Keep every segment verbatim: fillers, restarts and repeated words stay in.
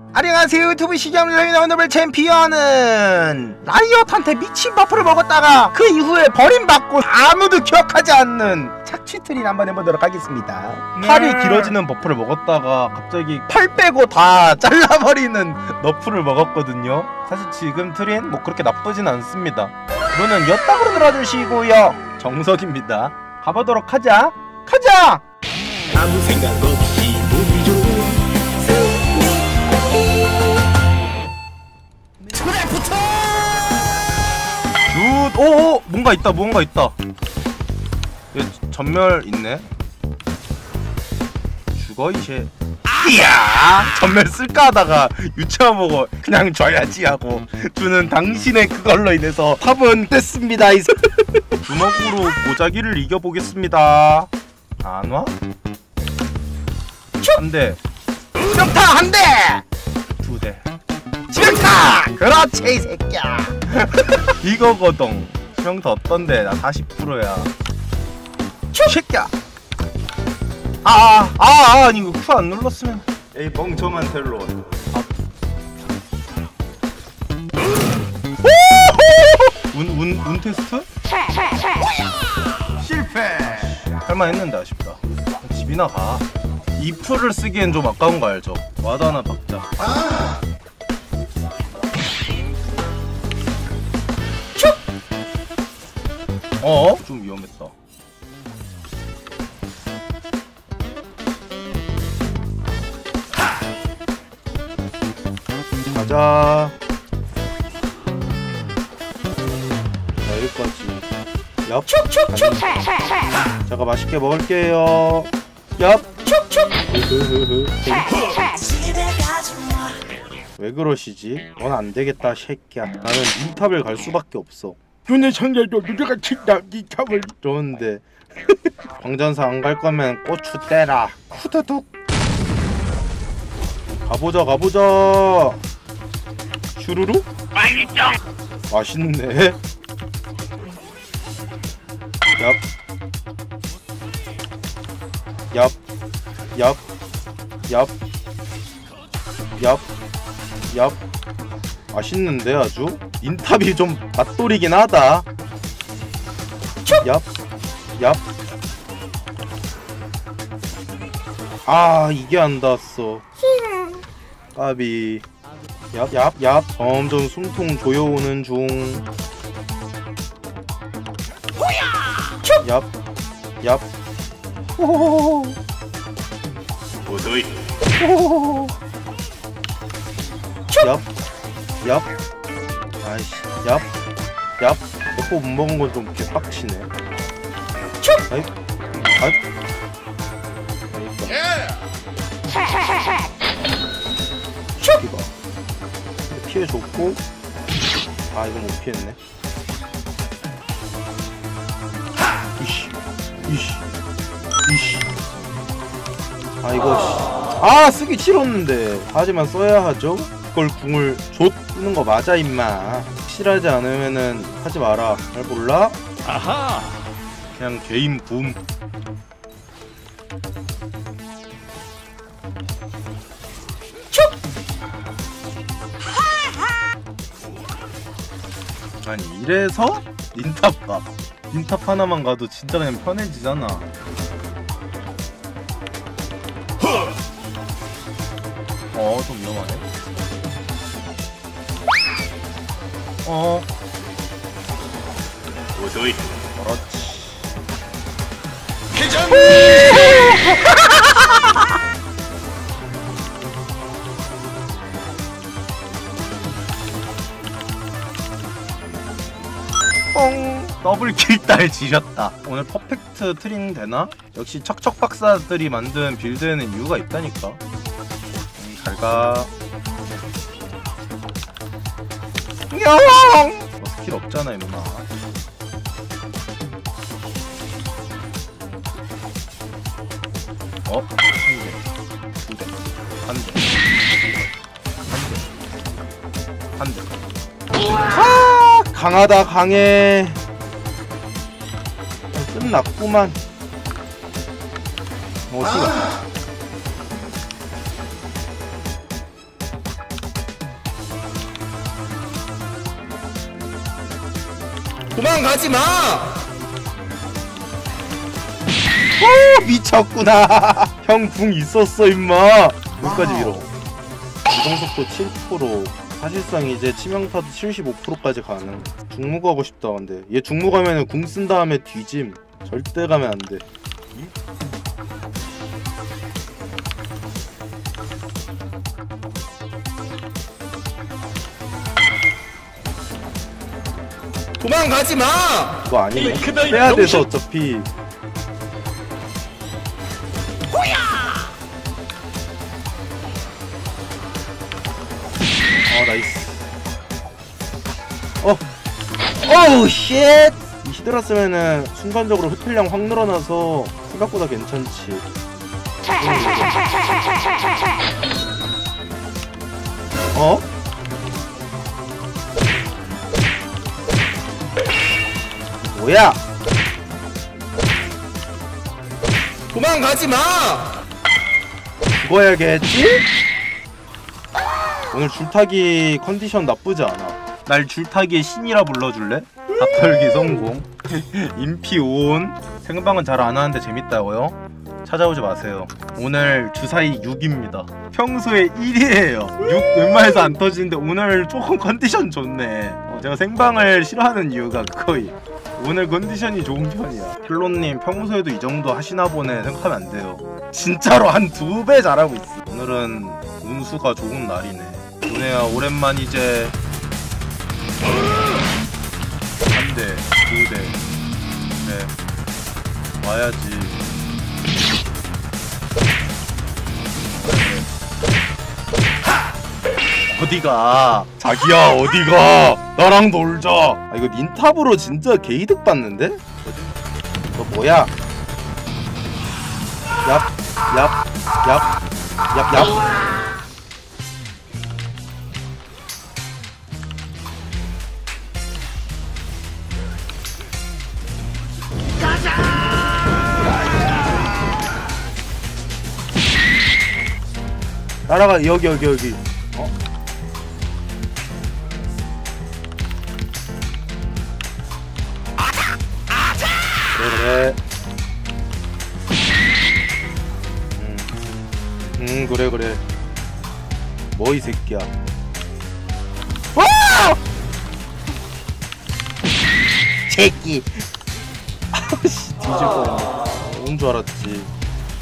안녕하세요, 유튜브 시청자입니다. 오늘 챔피언은 라이엇한테 미친 버프를 먹었다가 그 이후에 버림받고 아무도 기억하지 않는 착취트린 한번 해보도록 하겠습니다. 네. 팔이 길어지는 버프를 먹었다가 갑자기 팔 빼고 다 잘라버리는 너프를 먹었거든요. 사실 지금 트린 뭐 그렇게 나쁘진 않습니다. 이거는 엿다구로 놀아주시고요. 정석입니다. 가보도록 하자. 가자! 아무 생각 없이 보기 좋은 드래프트! 슛! 오오! 뭔가 있다, 뭔가 있다. 얘 전멸 있네. 죽어 이제. 이야! 전멸 쓸까 하다가 유치원 보고 그냥 줘야지 하고 주는 당신의 그걸로 인해서 탑은 뺐습니다. 주먹으로 보자기를 이겨보겠습니다. 안 와? 한 대. 지명타 한 대! 두 대. 지명타! 그렇지 이 새끼야. 이거거든. 지명타 어떤데? 나 사십 퍼센트야. 새끼야. 아아아 아, 아니 이거 큐 안 눌렀으면. 에이 멍청한 텔론. 아. 운, 운, 운 테스트? 실패! 할만했는데 아쉽다. 집이나 가. 이프를 쓰기엔 좀 아까운 거 알죠? 와드 하나 박자. 아! 어? 좀 위험했다. 가자. 자, 여기까지. 얍. 촉촉촉. 제가 맛있게 먹을게요. 얍. 촉촉. 왜 그러시지? 넌 안 되겠다, 새끼야. 나는 니 탑을 갈 수밖에 없어. 눈의 상자도 누가 친다 니 탑을. 좋은데. 광전사 안 갈 거면 고추 떼라. 후두둑. 가보자, 가보자. 슈루루? 맛있네. 얍. 얍. 얍. 얍. 얍. 얍. 맛있는데 아주? 인탑이 좀 맛돌이긴 하다. 얍. 얍. 아 이게 안 닿았어. 까비. 얍. 얍. 얍. 점점 숨통 조여오는 중. 얍. 얍. 호호호호. 보도이 호호호호. 얍. 얍. 아이씨. 얍. 얍. 버프 못 먹은 건 좀 개빡치네. 아이. 아이. 이거. 피해줬고. 아 이거 못 피했네. 이씨. 이씨. 이씨. 아 이거. 아 쓰기 싫었는데. 하지만 써야 하죠. 그걸 궁을 줬 쓰는 거 맞아 임마. 확실하지 않으면은 하지 마라. 잘 몰라? 아하. 그냥 게임 붐. 아니 이래서 닌탑 가. 닌탑 하나만 가도 진짜 그냥 편해지잖아. 어 좀 위험하네. 어. 보도이 그렇지. 회전. 뽕. 더블킬 딸 지렸다. 오늘 퍼펙트 트린 되나? 역시 척척 박사들이 만든 빌드에는 이유가 있다니까. 음, 잘가. 영! 뭐 스킬 없잖아 임마. 어? 한 대, 두 대, 한 대, 한 대, 한 대. 아, 강하다 강해. 끝났구만. 어, 씨발. 도망가지 마! 오, 미쳤구나. 형 궁 있었어 임마. 여기까지 밀어. 이동속도 칠 퍼센트. 사실상 이제 치명타도 칠십오 퍼센트까지 가능. 중무 가고 싶다. 근데 얘 중무 가면은 궁 쓴 다음에 뒤짐. 절대 가면 안 돼. 도망가지 마! 그거 아니네. 빼야 돼서 어차피. 어, 나이스. 어. 오우 쉣! 이 히드라 쓰면은 순간적으로 흡혈량 확 늘어나서 생각보다 괜찮지. 어? 뭐야? 도망가지 마! 죽어야겠지? 오늘 줄타기 컨디션 나쁘지 않아. 날 줄타기의 신이라 불러줄래? 닭털기 성공. 인피 온. 생방은 잘 안 하는데 재밌다고요? 찾아오지 마세요. 오늘 주사위 육입니다. 평소에 일이에요. 육 웬만해서 안 터지는데 오늘 조금 컨디션 좋네. 어, 제가 생방을 싫어하는 이유가 그거이. 오늘 컨디션이 좋은 편이야. 필로님 평소에도 이 정도 하시나 보네 생각하면 안 돼요. 진짜로 한 두 배 잘하고 있어. 오늘은 운수가 좋은 날이네. 은혜야 오랜만이제. 한 대, 두 대, 네 와야지. 어디가? 자기야 어디가? 나랑 놀자. 아 이거 닌탑으로 진짜 개이득 받는데? 너 뭐야? 얍, 얍, 얍, 얍, 얍. 따라가. 여기 여기 여기. 어? 그래 그래. 음, 음 그래 그래. 뭐 이 새끼야. 와! 새끼. 아씨 뒤질 뻔했네. 온 줄 알았지.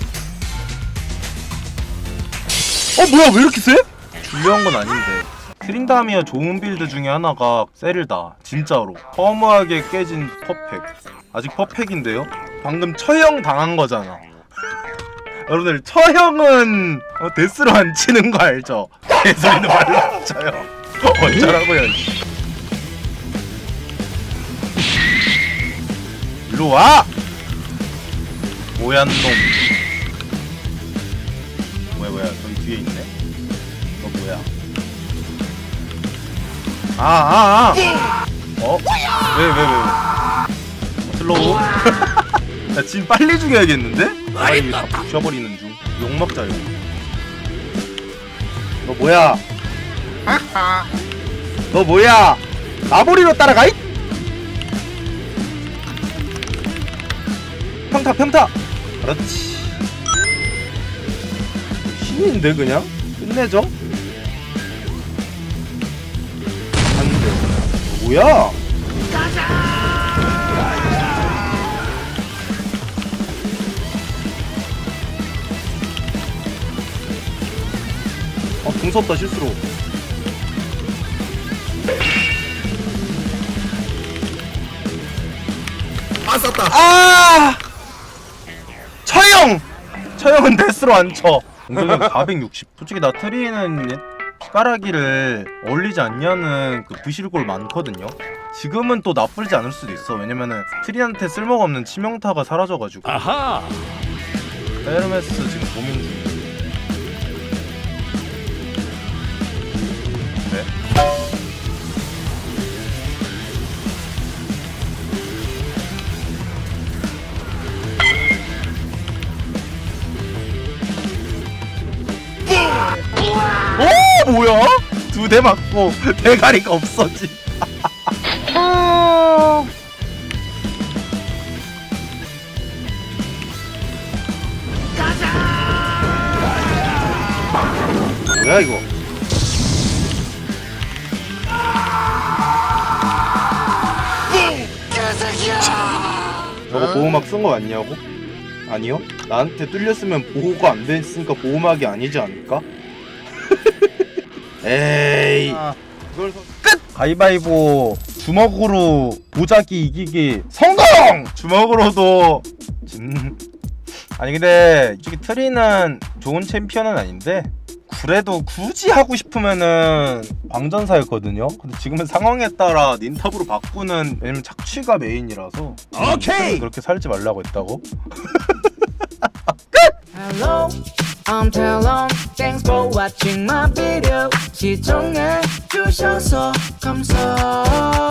어 뭐야 왜 이렇게 세? 중요한 건 아닌데. 트린다미아 좋은 빌드 중에 하나가 세릴다. 진짜로 허무하게 깨진 퍼펙. 아직 퍼펙인데요? 방금 처형 당한 거잖아. 여러분들 처형은 어, 데스로 안 치는 거 알죠? 개소리는 말로 안 쳐요. 어쩌라고요. 이리 와! 뭐야 놈. 뭐야 뭐야 저기 뒤에 있네. 너 뭐야? 아아아 아, 아. 어? 왜 왜 왜, 왜? 슬로우? 나 지금 빨리 죽여야겠는데? 아이 다 부셔버리는 중. 욕먹자 욕. 너 뭐야? 너 뭐야? 나보리로 따라가잇? 평타 평타. 그렇지. 신인데 그냥? 끝내줘? 안돼. 뭐야? 아, 궁 썼다 실수로. 아 썼다. 아! 처형! 처형은 데스로 안 쳐. 공격력 사백육십. 솔직히 나 트리는 숟가락이를 어울리지 않냐는 그 부실골 많거든요. 지금은 또 나쁘지 않을 수도 있어. 왜냐면은 트리한테 쓸모가 없는 치명타가 사라져가지고. 아하! 헤르메스 지금 고민 중이야. 그래? 오 뭐야? 두 대 맞고 대가리가 없어지. 뭐야 이거? 저거 보호막 쓴 거 맞냐고? 아니요? 나한테 뚫렸으면 보호가 안 됐으니까 보호막이 아니지 않을까? 에이. 아, 그걸 서... 끝! 가위바위보 주먹으로 보자기 이기기 성공! 주먹으로도 진... 아니 근데 이쪽에 트리는 좋은 챔피언은 아닌데 그래도 굳이 하고 싶으면은 광전사였거든요. 근데 지금은 상황에 따라 닌탑으로 바꾸는, 왜냐면 착취가 메인이라서. 오케이! 그렇게 살지 말라고 했다고? 끝! Hello, I'm Talon. Thanks for watching my video. 시청해 주셔서 감사.